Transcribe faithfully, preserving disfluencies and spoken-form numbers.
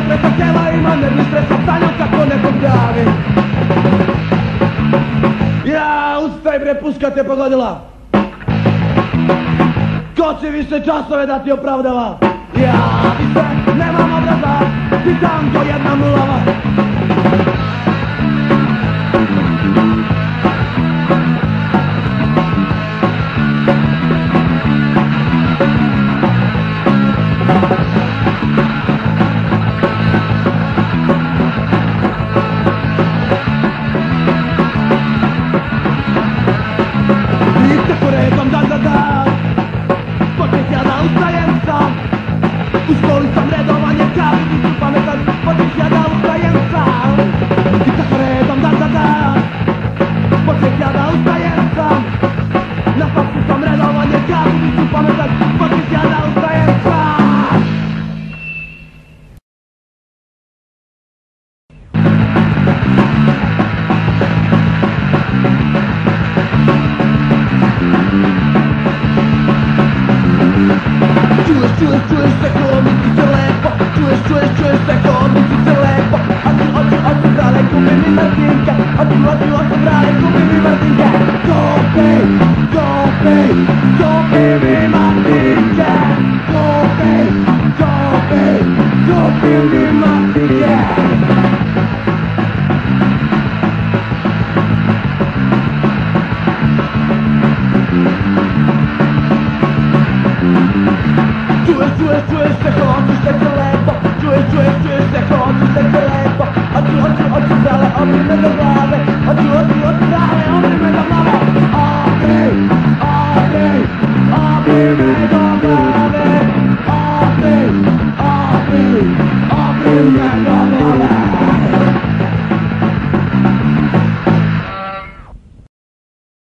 presa htjela ima nervni stres, a sanjam kako nekom dravi. Ja, ustaj bre, puška te pogodila. Ko će više časove da ti opravdava? Ja više nemam obraza, pitam ko jedna mlava. U školi sam redovanje kavi, nisu pametan, počeš ja da ustajem sam. I tako redom dan za dan, počeš ja da ustajem sam. Na faksu sam redovanje kavi, nisu pametan, počeš ja da ustajem sam. Čuješ, čuješ, čuješ se ko misli se lepo. Čuješ, čuješ, čuješ se ko misli se lepo. A ti oči, oči brale, kupi mi Martinka. A ti oči, oči brale, kupi mi Martinka. Kupi, kupi, kupi mi Martinka. Kupi, kupi, kupi mi Martinka. Čuješ, čuješ, čuješ se hoćeš se se lepo. Čuješ, čuješ, čuješ se hoćeš se se lepo. Oči, oči, oči brale, obri me do glave. Oči, oči, oči brale, obri me do glave. Obri, obri, obri